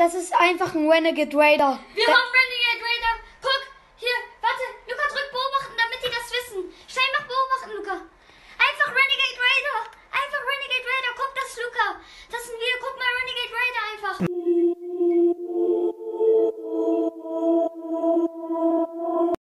Das ist einfach ein Renegade Raider. Wir haben Renegade